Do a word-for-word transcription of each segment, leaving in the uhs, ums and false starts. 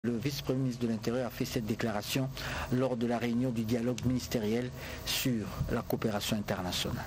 Le vice-premier ministre de l'Intérieur a fait cette déclaration lors de la réunion du dialogue ministériel sur la coopération internationale.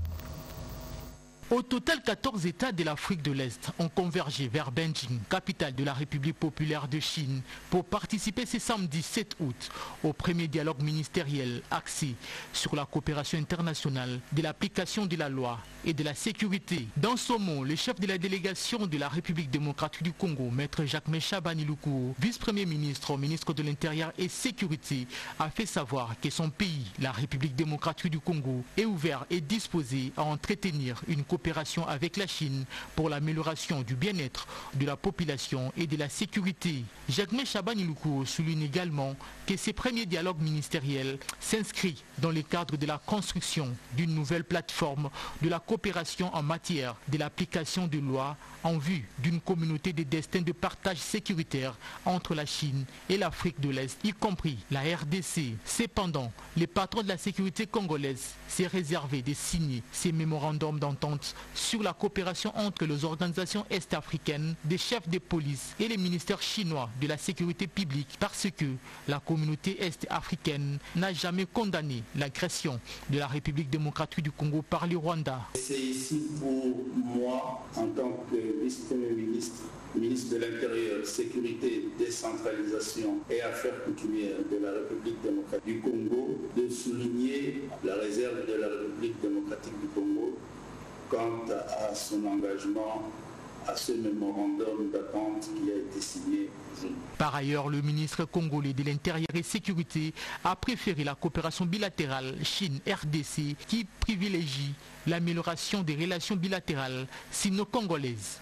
Au total, quatorze États de l'Afrique de l'Est ont convergé vers Beijing, capitale de la République populaire de Chine, pour participer ce samedi sept août au premier dialogue ministériel axé sur la coopération internationale, de l'application de la loi et de la sécurité. Dans ce mot, le chef de la délégation de la République démocratique du Congo, maître Jacques Shabani Lukuo, vice-premier ministre, ministre de l'Intérieur et Sécurité, a fait savoir que son pays, la République démocratique du Congo, est ouvert et disposé à entretenir une coopération avec la Chine pour l'amélioration du bien-être de la population et de la sécurité. Jacques Shabani Lukuo souligne également que ces premiers dialogues ministériels s'inscrivent dans le cadre de la construction d'une nouvelle plateforme de la coopération en matière de l'application de lois en vue d'une communauté de destin de partage sécuritaire entre la Chine et l'Afrique de l'Est, y compris la R D C. Cependant, les patrons de la sécurité congolaise s'est réservé de signer ces mémorandums d'entente sur la coopération entre les organisations est-africaines, des chefs de police et les ministères chinois de la sécurité publique parce que la communauté est-africaine n'a jamais condamné l'agression de la République démocratique du Congo par le Rwanda. C'est ici pour moi, en tant que vice-premier ministre, ministre de l'Intérieur, Sécurité, Décentralisation et Affaires coutumières de la République démocratique du Congo, de souligner la réserve de la République démocratique du Congo quant à son engagement à ce mémorandum d'attente qui a été signé aujourd'hui. Par ailleurs, le ministre congolais de l'Intérieur et Sécurité a préféré la coopération bilatérale Chine-R D C qui privilégie l'amélioration des relations bilatérales sino-congolaises.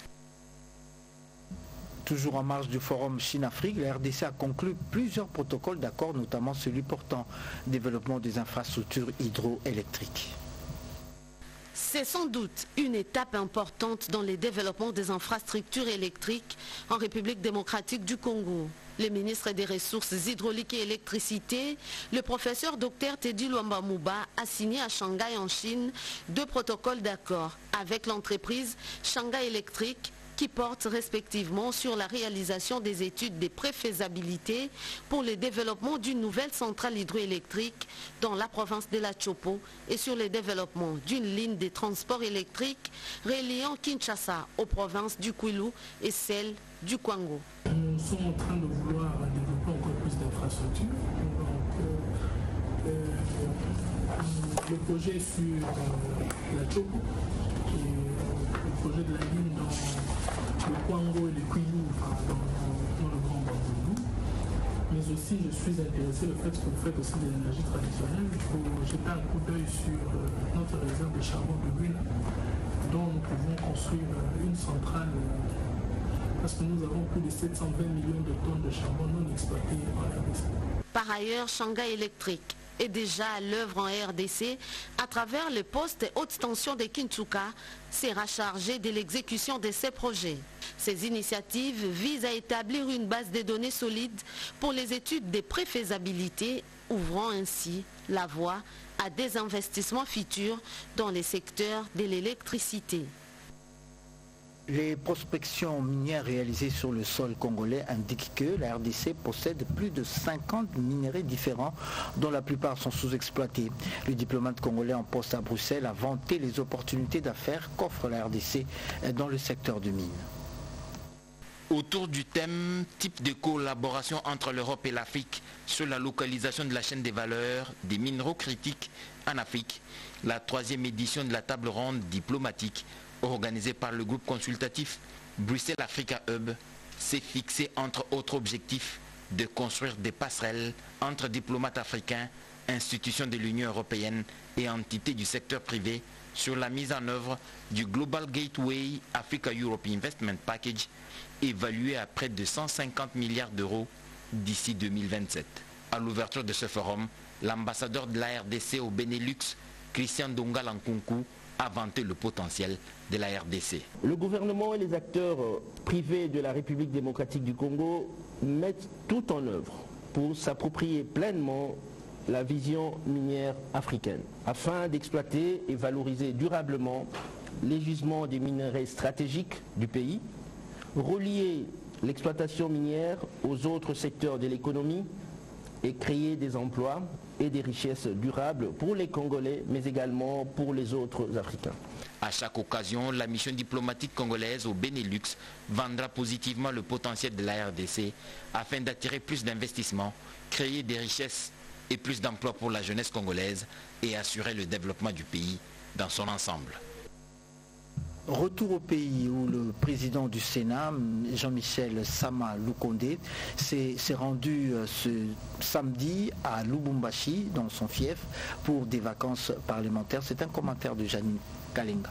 Toujours en marge du forum Chine-Afrique, la R D C a conclu plusieurs protocoles d'accord, notamment celui portant développement des infrastructures hydroélectriques. C'est sans doute une étape importante dans le développement des infrastructures électriques en République démocratique du Congo. Le ministre des Ressources hydrauliques et électricité, le professeur Dr Teddy Luamba Mouba, a signé à Shanghai en Chine deux protocoles d'accord avec l'entreprise Shanghai Electric qui portent respectivement sur la réalisation des études de préfaisabilité pour le développement d'une nouvelle centrale hydroélectrique dans la province de la Chopo et sur le développement d'une ligne de transport électrique reliant Kinshasa aux provinces du Kwilu et celle du Kwango. Nous sommes en train de vouloir développer encore plus d'infrastructures. Euh, euh, le projet sur euh, la Chopo et euh, le projet de la ligne dans le Kwango et le Kwilu, enfin, dans, dans le Grand Bandundu. Mais aussi, je suis intéressé le fait que vous faites aussi des énergies traditionnelles. Il faut jeter un coup d'œil sur euh, notre réserve de charbon de l'huile, dont nous pouvons construire euh, une centrale, euh, parce que nous avons plus de sept cent vingt millions de tonnes de charbon non exploitées en R D C. Par ailleurs, Shanghai Electric est déjà à l'œuvre en R D C à travers le poste haute tension de Kintuka, sera chargé de l'exécution de ces projets. Ces initiatives visent à établir une base de données solide pour les études de préfaisabilité, ouvrant ainsi la voie à des investissements futurs dans les secteurs de l'électricité. Les prospections minières réalisées sur le sol congolais indiquent que la R D C possède plus de cinquante minéraux différents dont la plupart sont sous-exploités. Le diplomate congolais en poste à Bruxelles a vanté les opportunités d'affaires qu'offre la R D C dans le secteur du mine. Autour du thème type de collaboration entre l'Europe et l'Afrique sur la localisation de la chaîne des valeurs des minéraux critiques en Afrique, la troisième édition de la table ronde diplomatique organisée par le groupe consultatif Bruxelles Africa Hub s'est fixé entre autres objectifs de construire des passerelles entre diplomates africains, institutions de l'Union européenne et entités du secteur privé sur la mise en œuvre du Global Gateway Africa Europe Investment Package évalué à près de cent cinquante milliards d'euros d'ici deux mille vingt-sept. À l'ouverture de ce forum, l'ambassadeur de la R D C au Benelux, Christian Donga Lankunku, a vanté le potentiel de la R D C. Le gouvernement et les acteurs privés de la République démocratique du Congo mettent tout en œuvre pour s'approprier pleinement la vision minière africaine, afin d'exploiter et valoriser durablement les gisements des minerais stratégiques du pays, relier l'exploitation minière aux autres secteurs de l'économie et créer des emplois et des richesses durables pour les Congolais, mais également pour les autres Africains. À chaque occasion, la mission diplomatique congolaise au Benelux vendra positivement le potentiel de la R D C afin d'attirer plus d'investissements, créer des richesses et plus d'emplois pour la jeunesse congolaise et assurer le développement du pays dans son ensemble. Retour au pays où le président du Sénat, Jean-Michel Sama Lukonde, s'est rendu ce samedi à Lubumbashi, dans son fief, pour des vacances parlementaires. C'est un commentaire de Janine Kalenga.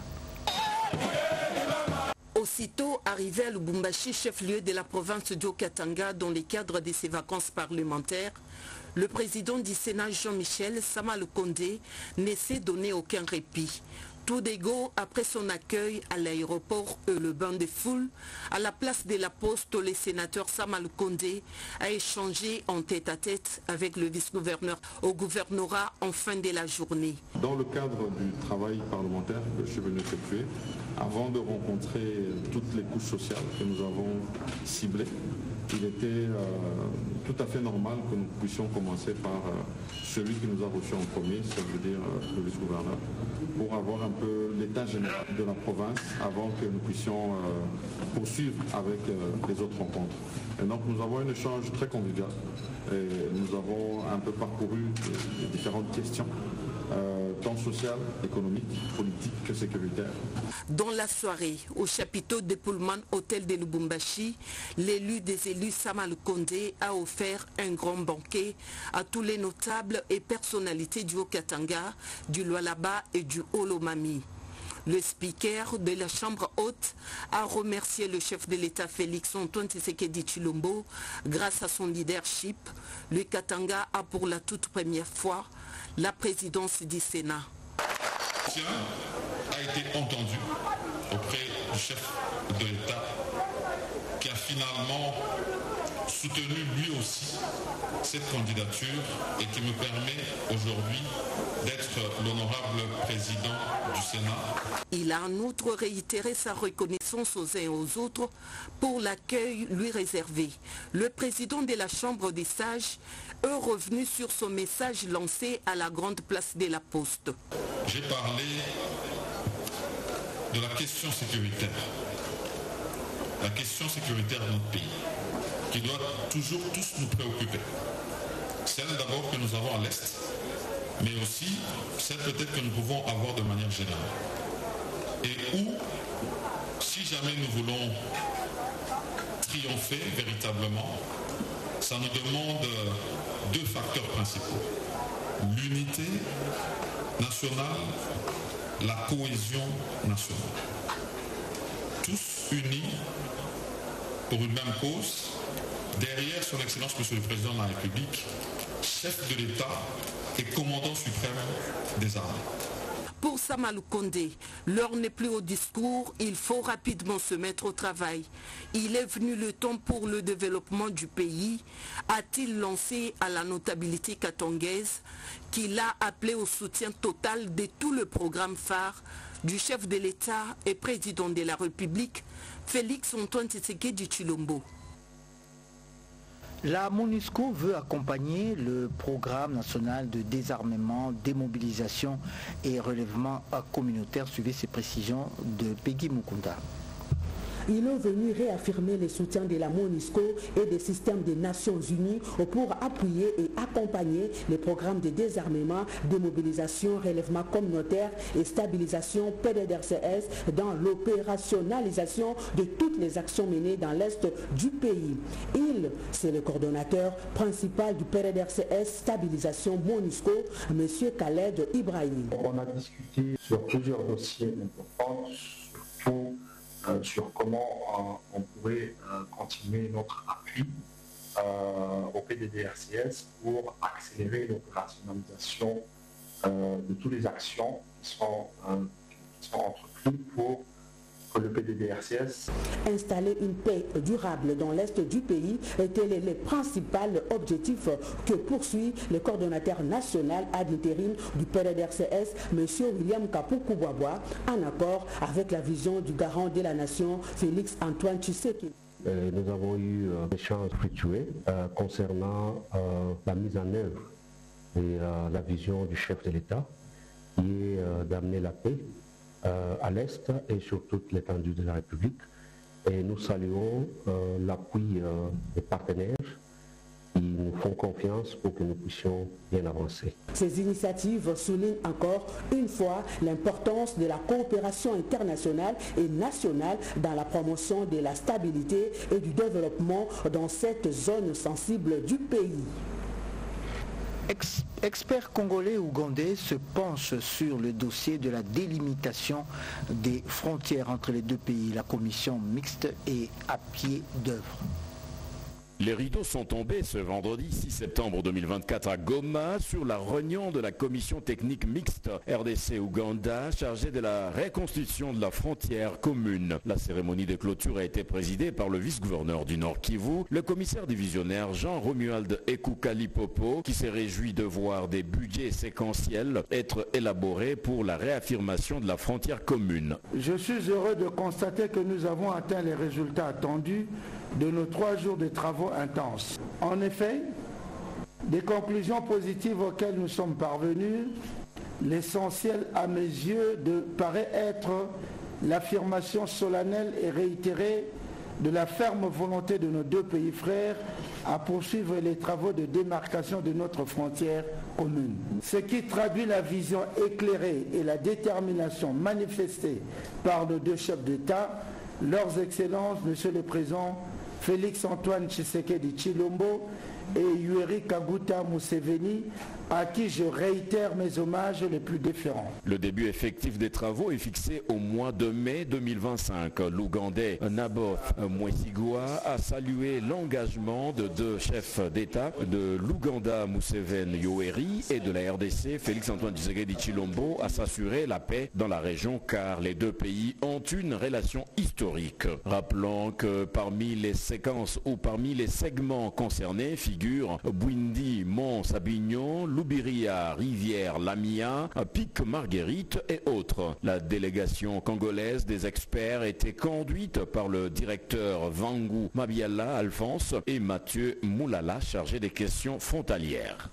Aussitôt arrivé à Lubumbashi, chef-lieu de la province du Haut-Katanga, dans le cadre de ses vacances parlementaires, le président du Sénat, Jean-Michel Sama Lukonde, ne s'est donné aucun répit. Tout d'ego, après son accueil à l'aéroport et le bain de foule, à la place de la Poste, le sénateur Sama Lukonde a échangé en tête-à-tête avec le vice-gouverneur au gouvernorat en fin de la journée. Dans le cadre du travail parlementaire que je suis venu effectuer, avant de rencontrer toutes les couches sociales que nous avons ciblées, il était euh, tout à fait normal que nous puissions commencer par euh, celui qui nous a reçus en premier, ça veut dire euh, le vice-gouverneur, pour avoir un peu l'état général de la province avant que nous puissions euh, poursuivre avec euh, les autres rencontres. Et donc nous avons un échange très convivial et nous avons un peu parcouru les différentes questions, euh, tant sociales, économiques, politiques que sécuritaires. Dans la soirée, au chapiteau de Pullman Hôtel de Lubumbashi, l'élu des élus Sama Lukonde a offert un grand banquet à tous les notables et personnalités du Haut-Katanga, du Lualaba et du Haut-Lomami. Le speaker de la Chambre haute a remercié le chef de l'État Félix Antoine Tshisekedi Tshilombo. Grâce à son leadership, le Katanga a pour la toute première fois la présidence du Sénat. A été entendu auprès du chef de l'État qui a finalement soutenu lui aussi cette candidature et qui me permet aujourd'hui d'être l'honorable président du Sénat. Il a en outre réitéré sa reconnaissance aux uns et aux autres pour l'accueil lui réservé. Le président de la Chambre des sages est revenu sur son message lancé à la grande place de la Poste. J'ai parlé de la question sécuritaire, la question sécuritaire de notre pays, qui doit toujours tous nous préoccuper. Celle d'abord que nous avons à l'Est, mais aussi celle peut-être que nous pouvons avoir de manière générale. Et où, si jamais nous voulons triompher véritablement, ça nous demande deux facteurs principaux. L'unité nationale, la cohésion nationale. Tous unis pour une même cause, derrière son Excellence Monsieur le Président de la République, chef de l'État et commandant suprême des armées. Pour Sama Lukonde, l'heure n'est plus au discours, il faut rapidement se mettre au travail. Il est venu le temps pour le développement du pays, a-t-il lancé à la notabilité katangaise, qu'il a appelé au soutien total de tout le programme phare du chef de l'État et président de la République, Félix Antoine Tshisekedi Tshilombo. La MONUSCO veut accompagner le programme national de désarmement, démobilisation et relèvement communautaire. Suivez ces précisions de Peggy Mukunda. Ils est venu réaffirmer le soutien de la MONUSCO et des systèmes des Nations Unies pour appuyer et accompagner les programmes de désarmement, démobilisation, relèvement communautaire et stabilisation P D D R C S dans l'opérationnalisation de toutes les actions menées dans l'Est du pays. Il, c'est le coordonnateur principal du P D D R C S Stabilisation MONUSCO, M. Khaled Ibrahim. On a discuté sur plusieurs dossiers importants, surtout Euh, sur comment euh, on pourrait euh, continuer notre appui euh, au P D D R C S pour accélérer l'opérationnalisation euh, de toutes les actions qui sont, euh, qui sont entreprises pour que le P D D R C S. Installer une paix durable dans l'Est du pays était le, le principal objectif que poursuit le coordonnateur national ad intérim du P D D R C S, M. William Kapoukou-Boisbois, en accord avec la vision du garant de la nation, Félix Antoine Tshisekedi. euh, nous avons eu euh, des échanges fructueux euh, concernant euh, la mise en œuvre et euh, la vision du chef de l'État, qui est euh, d'amener la paix euh, à l'Est et sur toute l'étendue de la République. Et nous saluons euh, l'appui euh, des partenaires qui nous font confiance pour que nous puissions bien avancer. Ces initiatives soulignent encore une fois l'importance de la coopération internationale et nationale dans la promotion de la stabilité et du développement dans cette zone sensible du pays. Ex experts congolais et ougandais se penchent sur le dossier de la délimitation des frontières entre les deux pays. La commission mixte est à pied d'œuvre. Les rideaux sont tombés ce vendredi six septembre deux mille vingt-quatre à Goma sur la réunion de la commission technique mixte R D C-Ouganda chargée de la reconstitution de la frontière commune. La cérémonie de clôture a été présidée par le vice-gouverneur du Nord Kivu, le commissaire divisionnaire Jean-Romuald Ekukalipopo, qui s'est réjoui de voir des budgets séquentiels être élaborés pour la réaffirmation de la frontière commune. Je suis heureux de constater que nous avons atteint les résultats attendus de nos trois jours de travaux intenses. En effet, des conclusions positives auxquelles nous sommes parvenus, l'essentiel à mes yeux de, paraît être l'affirmation solennelle et réitérée de la ferme volonté de nos deux pays frères à poursuivre les travaux de démarcation de notre frontière commune. Ce qui traduit la vision éclairée et la détermination manifestée par nos deux chefs d'État, leurs excellences, Monsieur le Président, Félix Antoine Tshisekedi Tshilombo et Yoweri Kaguta Museveni, à qui je réitère mes hommages les plus déférents. Le début effectif des travaux est fixé au mois de mai deux mille vingt-cinq. L'Ougandais Naboth Mwesigwa a salué l'engagement de deux chefs d'État, de l'Ouganda Museveni Yoweri et de la R D C Félix Antoine Tshisekedi Tshilombo, à s'assurer la paix dans la région car les deux pays ont une relation historique. Rappelons que parmi les séquences ou parmi les segments concernés figurent Bwindi, Mont-Sabignon, Loubiria, Rivière, Lamia, Pic Marguerite et autres. La délégation congolaise des experts était conduite par le directeur Vangu Mabiala Alphonse et Mathieu Moulala, chargé des questions frontalières.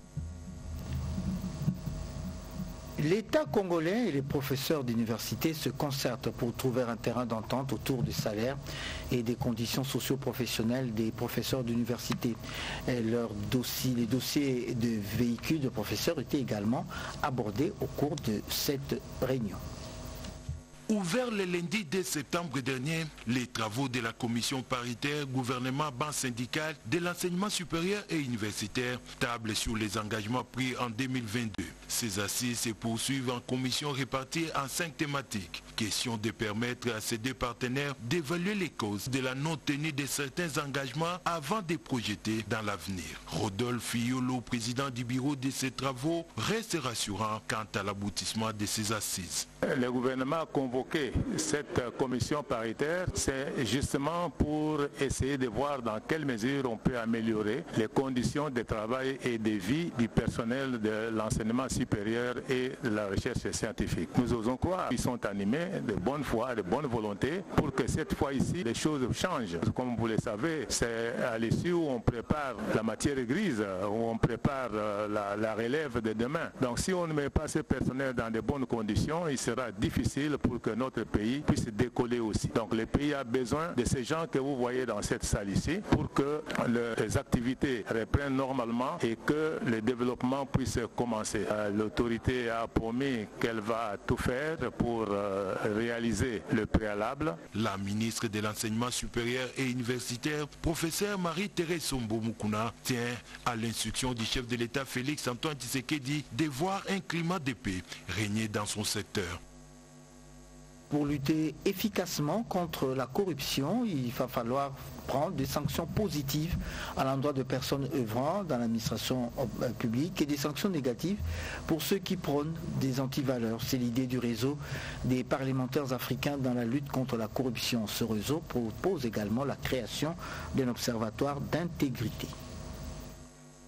L'État congolais et les professeurs d'université se concertent pour trouver un terrain d'entente autour du salaire et des conditions socio-professionnelles des professeurs d'université. Leurs dossiers, les dossiers de véhicules de professeurs étaient également abordés au cours de cette réunion. Ouvert le lundi deux septembre dernier, les travaux de la commission paritaire gouvernement banque syndicale de l'enseignement supérieur et universitaire tablent sur les engagements pris en deux mille vingt-deux. Ces assises se poursuivent en commission répartie en cinq thématiques. Question de permettre à ces deux partenaires d'évaluer les causes de la non-tenue de certains engagements avant de projeter dans l'avenir. Rodolphe Fiolo, président du bureau de ces travaux, reste rassurant quant à l'aboutissement de ces assises. Le gouvernement a convoqué cette commission paritaire, c'est justement pour essayer de voir dans quelle mesure on peut améliorer les conditions de travail et de vie du personnel de l'enseignement supérieur et de la recherche scientifique. Nous osons croire qu'ils sont animés de bonne foi, de bonne volonté pour que cette fois ici les choses changent. Comme vous le savez, c'est à l'issue où on prépare la matière grise, où on prépare la, la relève de demain. Donc si on ne met pas ce personnel dans de bonnes conditions, il sera difficile pour que notre pays puisse décoller aussi. Donc le pays a besoin de ces gens que vous voyez dans cette salle ici pour que les activités reprennent normalement et que le développement puisse commencer. L'autorité a promis qu'elle va tout faire pour euh, réaliser le préalable. La ministre de l'Enseignement supérieur et universitaire, professeur Marie-Thérèse Sombo Mukuna, tient à l'instruction du chef de l'État Félix Antoine Tshisekedi de voir un climat de paix régner dans son secteur. Pour lutter efficacement contre la corruption, il va falloir prendre des sanctions positives à l'endroit de personnes œuvrant dans l'administration publique et des sanctions négatives pour ceux qui prônent des antivaleurs. C'est l'idée du réseau des parlementaires africains dans la lutte contre la corruption. Ce réseau propose également la création d'un observatoire d'intégrité.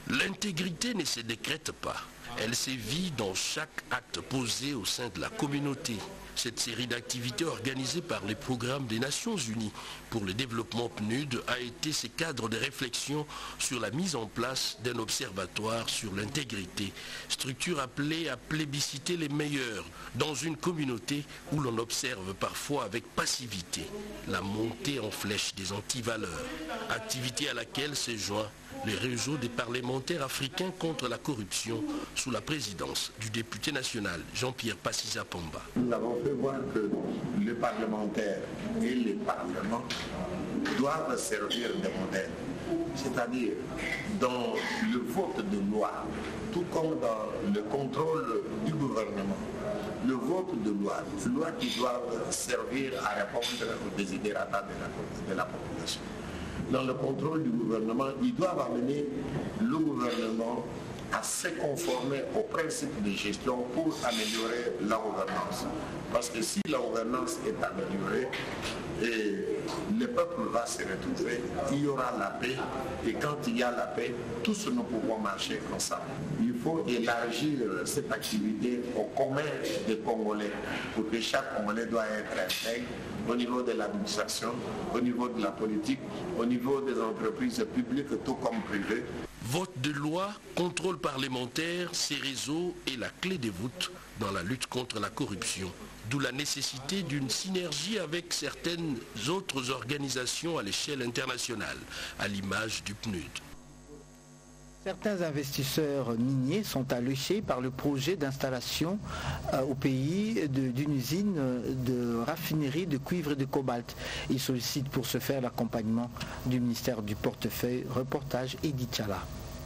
L'intégrité ne se décrète pas. Elle sévit dans chaque acte posé au sein de la communauté. Cette série d'activités organisées par les programmes des Nations Unies pour le développement P N U D a été ce cadre de réflexion sur la mise en place d'un observatoire sur l'intégrité, structure appelée à plébisciter les meilleurs dans une communauté où l'on observe parfois avec passivité la montée en flèche des antivaleurs, activité à laquelle se joint le réseau des parlementaires africains contre la corruption sous la présidence du député national Jean-Pierre Passisa Pamba. Nous avons fait voir que les parlementaires et les parlements doivent servir de modèle, c'est-à-dire dans le vote de loi, tout comme dans le contrôle du gouvernement. Le vote de loi, loi qui doivent servir à répondre aux desiderata de la, de la population. Dans le contrôle du gouvernement, ils doivent amener le gouvernement à se conformer aux principes de gestion pour améliorer la gouvernance. Parce que si la gouvernance est améliorée, et le peuple va se retrouver, il y aura la paix, et quand il y a la paix, tous nous pouvons marcher ensemble. Il faut élargir cette activité au commun des Congolais, pour que chaque Congolais doit être intègre au niveau de l'administration, au niveau de la politique, au niveau des entreprises publiques, tout comme privées. Vote de loi, contrôle parlementaire, ces réseaux est la clé de voûte dans la lutte contre la corruption. D'où la nécessité d'une synergie avec certaines autres organisations à l'échelle internationale, à l'image du P N U D. Certains investisseurs miniers sont alléchés par le projet d'installation euh, au pays d'une usine de raffinerie de cuivre et de cobalt. Ils sollicitent pour ce faire l'accompagnement du ministère du Portefeuille. Reportage Edith Chala.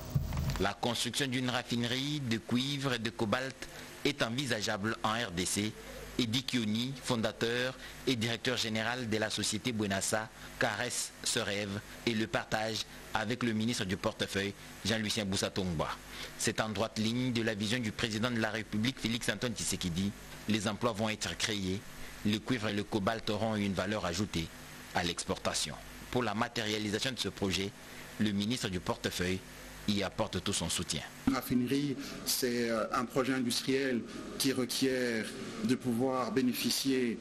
La construction d'une raffinerie de cuivre et de cobalt est envisageable en R D C. Edi Kioni, fondateur et directeur général de la société Buenasa, caresse ce rêve et le partage avec le ministre du Portefeuille, Jean-Lucien Boussa-Tongba. C'est en droite ligne de la vision du président de la République, Félix-Antoine Tshisekedi. Les emplois vont être créés, le cuivre et le cobalt auront une valeur ajoutée à l'exportation. Pour la matérialisation de ce projet, le ministre du Portefeuille y apporte tout son soutien. La raffinerie, c'est un projet industriel qui requiert de pouvoir bénéficier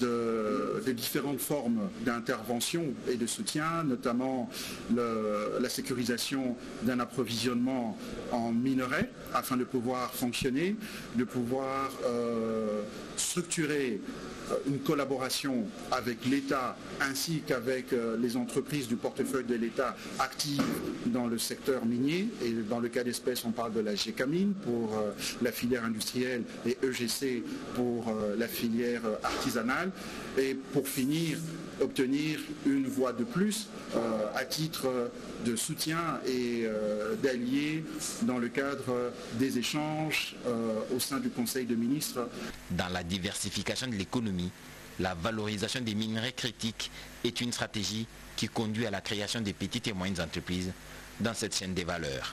de, de différentes formes d'intervention et de soutien, notamment le, la sécurisation d'un approvisionnement en minerais afin de pouvoir fonctionner, de pouvoir euh, structurer une collaboration avec l'État ainsi qu'avec les entreprises du portefeuille de l'État actives dans le secteur minier. Et dans le cas d'espèce, on parle de la Gécamine pour la filière industrielle et E G C pour la filière artisanale. Et pour finir, obtenir une voie de plus euh, à titre de soutien et euh, d'alliés dans le cadre des échanges euh, au sein du Conseil de ministres. Dans la diversification de l'économie, la valorisation des minerais critiques est une stratégie qui conduit à la création des petites et moyennes entreprises dans cette chaîne des valeurs.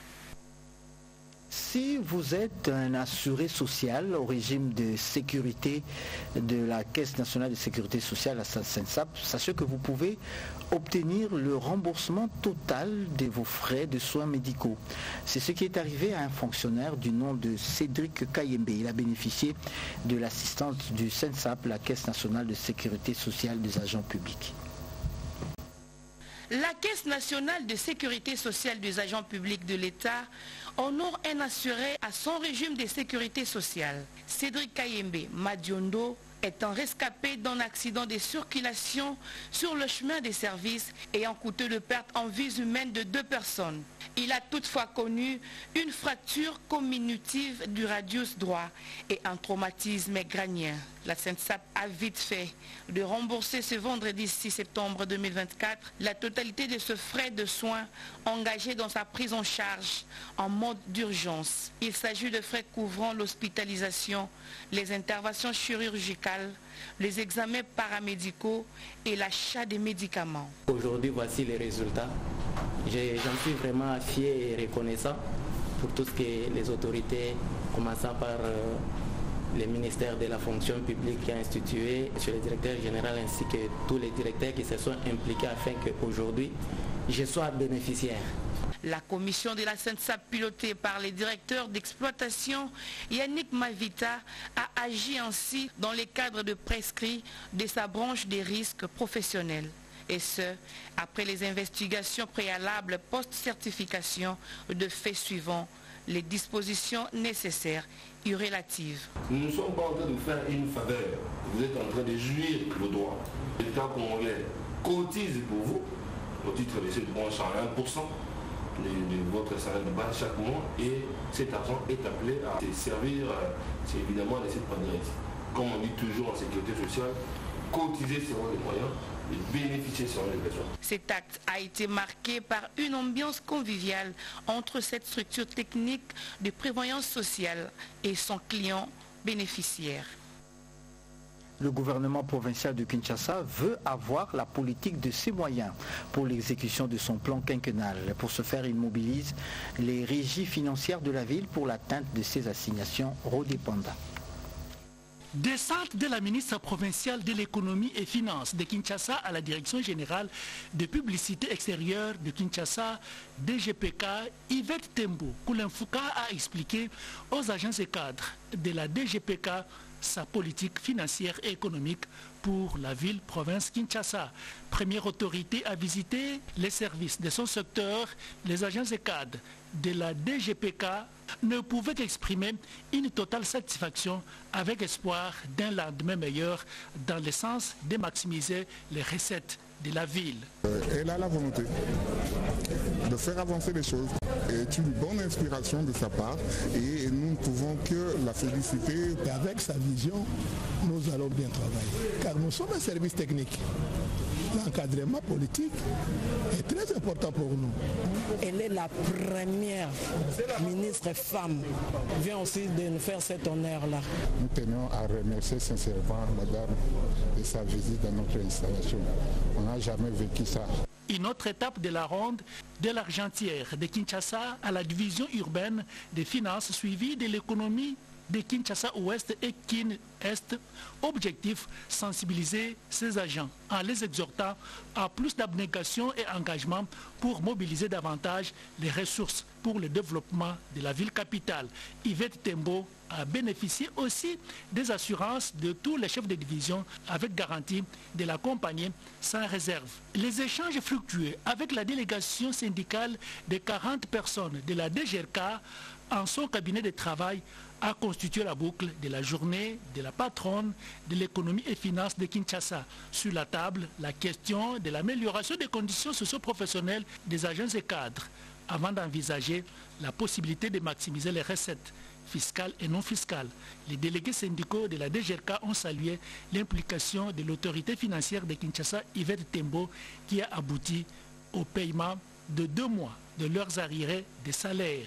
Si vous êtes un assuré social au régime de sécurité de la Caisse nationale de sécurité sociale à SENSAP, sachez que vous pouvez obtenir le remboursement total de vos frais de soins médicaux. C'est ce qui est arrivé à un fonctionnaire du nom de Cédric Kayembe. Il a bénéficié de l'assistance du SENSAP, la Caisse nationale de sécurité sociale des agents publics. La Caisse nationale de sécurité sociale des agents publics de l'État honore un assuré à son régime de sécurité sociale. Cédric Kayembe Madiondo est un rescapé d'un accident de circulation sur le chemin des services ayant coûté de pertes en vies humaines de deux personnes. Il a toutefois connu une fracture comminutive du radius droit et un traumatisme crânien. La SENSAP a vite fait de rembourser ce vendredi six septembre deux mille vingt-quatre la totalité de ce frais de soins engagés dans sa prise en charge en mode d'urgence. Il s'agit de frais couvrant l'hospitalisation, les interventions chirurgicales, les examens paramédicaux et l'achat des médicaments. Aujourd'hui, voici les résultats. J'en suis vraiment fier et reconnaissant pour tout ce que les autorités, commençant par euh, le ministère de la fonction publique qui a institué, sur le directeur général ainsi que tous les directeurs qui se sont impliqués afin qu'aujourd'hui, je sois bénéficiaire. La commission de la SENSAP pilotée par les directeurs d'exploitation Yannick Mavita a agi ainsi dans les cadres de prescrit de sa branche des risques professionnels. Et ce, après les investigations préalables post-certification de faits suivants, les dispositions nécessaires et relatives. Nous ne sommes pas en train de vous faire une faveur. Vous êtes en train de jouir le droit. L'État congolais cotise pour vous, au titre de cette branche à un pour cent de, de votre salaire de base chaque mois, et cet argent est appelé à servir, c'est évidemment de cette manière. Comme on dit toujours en sécurité sociale, cotiser selon les moyens et bénéficier selon les besoins. Cet acte a été marqué par une ambiance conviviale entre cette structure technique de prévoyance sociale et son client bénéficiaire. Le gouvernement provincial de Kinshasa veut avoir la politique de ses moyens pour l'exécution de son plan quinquennal. Pour ce faire, il mobilise les régies financières de la ville pour l'atteinte de ses assignations redépendantes. Descente de la ministre provinciale de l'économie et finances de Kinshasa à la direction générale de publicité extérieure de Kinshasa, D G P K, Yvette Tembo Koulenfouka a expliqué aux agences et cadres de la D G P K sa politique financière et économique pour la ville-province Kinshasa. Première autorité à visiter les services de son secteur, les agences et cadres de la D G P K ne pouvaient qu'exprimer une totale satisfaction avec espoir d'un lendemain meilleur dans le sens de maximiser les recettes de la ville. Elle a la volonté de faire avancer les choses. C'est une bonne inspiration de sa part et nous ne pouvons que la féliciter. Et avec sa vision, nous allons bien travailler car nous sommes un service technique. L'encadrement politique est très important pour nous. Elle est la première ministre femme. Vient aussi de nous faire cet honneur-là. Nous tenons à remercier sincèrement madame de sa visite dans notre installation. On n'a jamais vécu ça. Une autre étape de la ronde de l'Argentière de Kinshasa à la division urbaine des finances suivie de l'économie de Kinshasa Ouest et Kin Est. Objectif, sensibiliser ces agents en les exhortant à plus d'abnégation et engagement pour mobiliser davantage les ressources pour le développement de la ville capitale. Yvette Tembo a bénéficié aussi des assurances de tous les chefs de division avec garantie de l'accompagner sans réserve. Les échanges fructueux avec la délégation syndicale de quarante personnes de la D G R K en son cabinet de travail a constitué la boucle de la journée de la patronne de l'économie et finances de Kinshasa. Sur la table, la question de l'amélioration des conditions socio-professionnelles des agents et cadres, avant d'envisager la possibilité de maximiser les recettes fiscales et non fiscales. Les délégués syndicaux de la D G R K ont salué l'implication de l'autorité financière de Kinshasa, Yvette Tembo, qui a abouti au paiement de deux mois de leurs arriérés de salaire.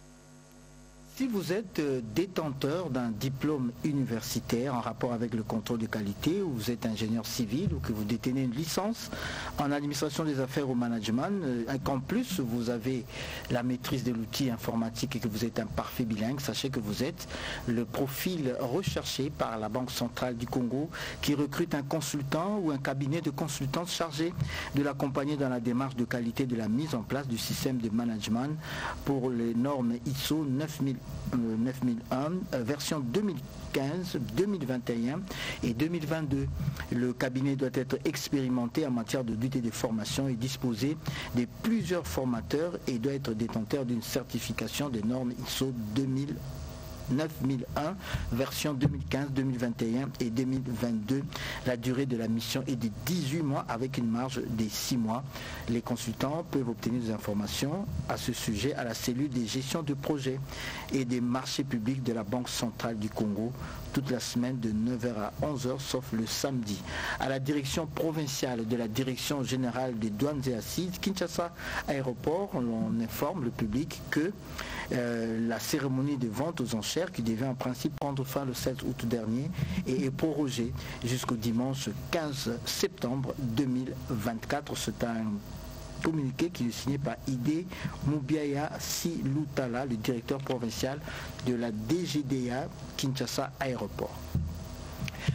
Si vous êtes détenteur d'un diplôme universitaire en rapport avec le contrôle de qualité, ou vous êtes ingénieur civil, ou que vous détenez une licence en administration des affaires au management, et qu'en plus vous avez la maîtrise de l'outil informatique et que vous êtes un parfait bilingue, sachez que vous êtes le profil recherché par la Banque centrale du Congo qui recrute un consultant ou un cabinet de consultants chargé de l'accompagner dans la démarche de qualité de la mise en place du système de management pour les normes I S O neuf mille un, version deux mille quinze, deux mille vingt et un et deux mille vingt-deux. Le cabinet doit être expérimenté en matière de lutte et de formation et disposer de plusieurs formateurs et doit être détenteur d'une certification des normes I S O deux mille neuf mille un, version deux mille quinze, deux mille vingt et un et deux mille vingt-deux. La durée de la mission est de dix-huit mois avec une marge de six mois. Les consultants peuvent obtenir des informations à ce sujet à la cellule des gestions de projets et des marchés publics de la Banque centrale du Congo toute la semaine de neuf heures à onze heures sauf le samedi. À la direction provinciale de la Direction générale des douanes et assises, Kinshasa Aéroport, on informe le public que euh, la cérémonie de vente aux enchères qui devait en principe prendre fin le sept août dernier et est prorogée jusqu'au dimanche quinze septembre deux mille vingt-quatre. C'est un communiqué qui est signé par Idé Moubiaya Silutala, le directeur provincial de la D G D A Kinshasa Aéroport.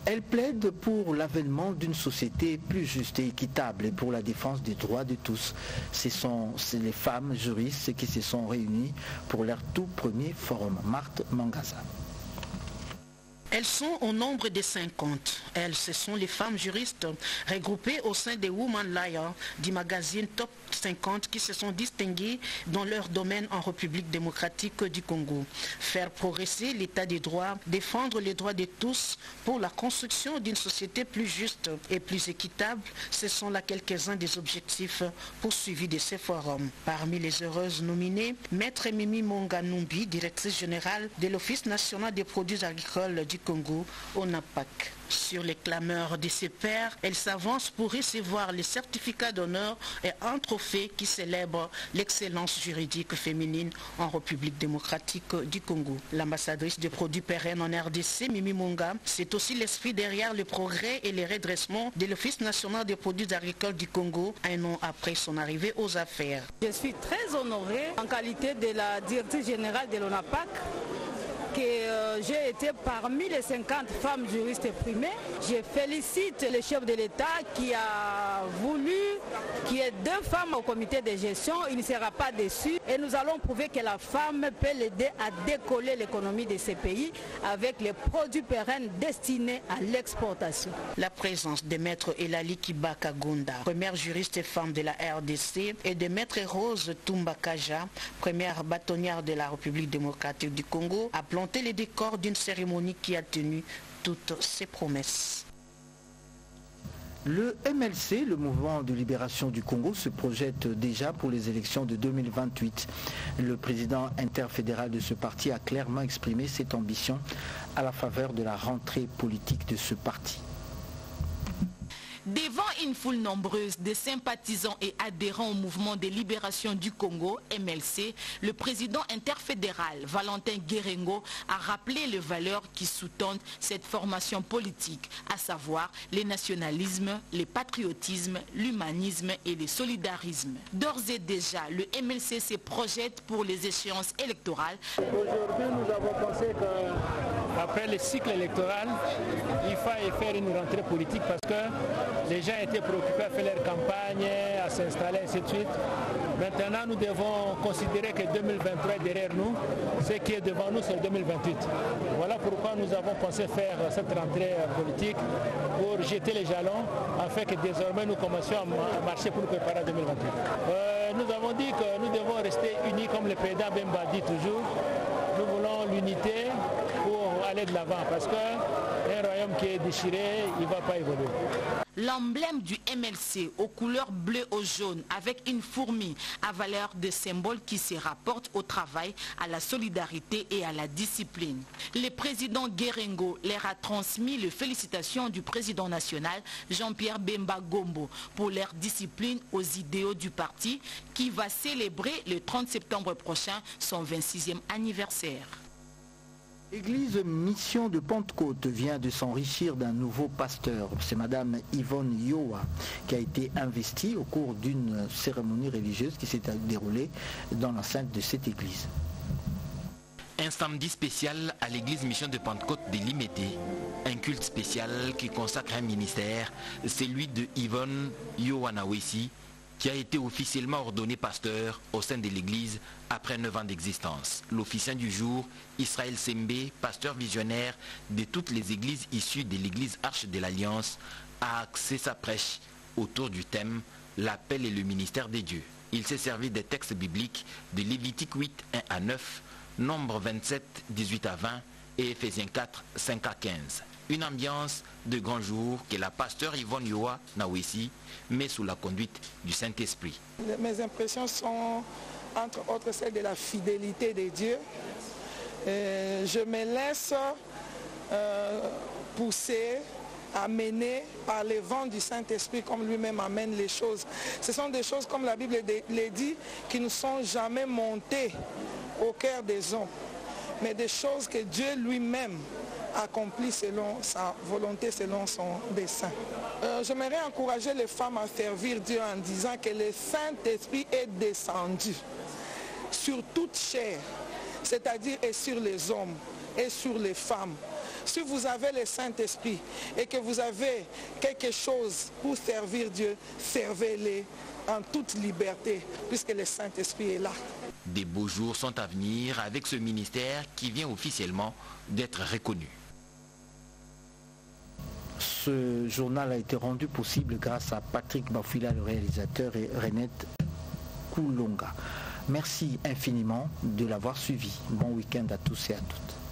Elle plaide pour l'avènement d'une société plus juste et équitable et pour la défense des droits de tous. Ce sont les femmes juristes qui se sont réunies pour leur tout premier forum. Marthe Mangasa. Elles sont au nombre de cinquante. Elles, ce sont les femmes juristes regroupées au sein des Women Liars du magazine Top cinquante qui se sont distinguées dans leur domaine en République démocratique du Congo. Faire progresser l'état des droits, défendre les droits de tous pour la construction d'une société plus juste et plus équitable, ce sont là quelques-uns des objectifs poursuivis de ces forums. Parmi les heureuses nominées, Maître Mimi Monganumbi, directrice générale de l'Office national des produits agricoles du Congo, O N A P A C. Sur les clameurs de ses pairs, elle s'avance pour recevoir les certificats d'honneur et un trophée qui célèbre l'excellence juridique féminine en République démocratique du Congo. L'ambassadrice des produits pérennes en R D C, Mimi Monga, c'est aussi l'esprit derrière le progrès et le redressement de l'Office national des produits agricoles du Congo, un an après son arrivée aux affaires. Je suis très honorée en qualité de la directrice générale de l'O N A P A C. Que euh, j'ai été parmi les cinquante femmes juristes primées. Je félicite le chef de l'État qui a voulu qu'il y ait deux femmes au comité de gestion. Il ne sera pas déçu et nous allons prouver que la femme peut l'aider à décoller l'économie de ces pays avec les produits pérennes destinés à l'exportation. La présence de Maître Elali Kibaka Gonda, première juriste femme de la R D C, et de Maître Rose Tumbakaja, première bâtonnière de la République démocratique du Congo, a planté les décors d'une cérémonie qui a tenu toutes ses promesses. Le M L C, le mouvement de libération du Congo, se projette déjà pour les élections de deux mille vingt-huit. Le président interfédéral de ce parti a clairement exprimé cette ambition à la faveur de la rentrée politique de ce parti. Devant une foule nombreuse de sympathisants et adhérents au mouvement de libération du Congo, M L C, le président interfédéral Valentin Guérengo a rappelé les valeurs qui sous-tendent cette formation politique, à savoir le nationalisme, le patriotisme, l'humanisme et le solidarisme. D'ores et déjà, le M L C se projette pour les échéances électorales. Aujourd'hui, nous avons pensé qu'après le cycle électoral, il fallait faire une rentrée politique parce que les gens étaient préoccupés à faire leur campagne, à s'installer, ainsi de suite. Maintenant, nous devons considérer que deux mille vingt-trois est derrière nous. Ce qui est devant nous, c'est deux mille vingt-huit. Voilà pourquoi nous avons pensé faire cette rentrée politique pour jeter les jalons, afin que désormais nous commencions à marcher pour nous préparer à deux mille vingt-huit. Euh, nous avons dit que nous devons rester unis comme le président Bemba dit toujours. Nous voulons l'unité pour aller de l'avant parce qu'un royaume qui est déchiré, il ne va pas évoluer. L'emblème du M L C aux couleurs bleu au jaune avec une fourmi à valeur de symbole qui se rapporte au travail, à la solidarité et à la discipline. Le président Guérengo leur a transmis les félicitations du président national Jean-Pierre Bemba Gombo pour leur discipline aux idéaux du parti qui va célébrer le trente septembre prochain son vingt-sixième anniversaire. L'église Mission de Pentecôte vient de s'enrichir d'un nouveau pasteur. C'est Madame Yvonne Yoa qui a été investie au cours d'une cérémonie religieuse qui s'est déroulée dans l'enceinte de cette église. Un samedi spécial à l'église Mission de Pentecôte de Limété. Un culte spécial qui consacre un ministère, celui de Yvonne Yoanawesi, qui a été officiellement ordonné pasteur au sein de l'église après neuf ans d'existence. L'officiant du jour, Israël Sembe, pasteur visionnaire de toutes les églises issues de l'église Arche de l'Alliance, a axé sa prêche autour du thème « L'appel et le ministère des dieux ». Il s'est servi des textes bibliques de Lévitique huit, un à neuf, Nombre vingt-sept, dix-huit à vingt et Éphésiens quatre, cinq à quinze. Une ambiance de grand jour que la pasteur Yvonne Yoa Nawesi met sous la conduite du Saint-Esprit. Mes impressions sont entre autres celles de la fidélité de Dieu. Et je me laisse euh, pousser, amener par les vents du Saint-Esprit comme lui-même amène les choses. Ce sont des choses, comme la Bible le dit, qui ne sont jamais montées au cœur des hommes, mais des choses que Dieu lui-même accompli selon sa volonté, selon son dessein. Euh, J'aimerais encourager les femmes à servir Dieu en disant que le Saint-Esprit est descendu sur toute chair, c'est-à-dire et sur les hommes et sur les femmes. Si vous avez le Saint-Esprit et que vous avez quelque chose pour servir Dieu, servez-le en toute liberté, puisque le Saint-Esprit est là. Des beaux jours sont à venir avec ce ministère qui vient officiellement d'être reconnu. Ce journal a été rendu possible grâce à Patrick Bafouila, le réalisateur, et Renette Koulonga. Merci infiniment de l'avoir suivi. Bon week-end à tous et à toutes.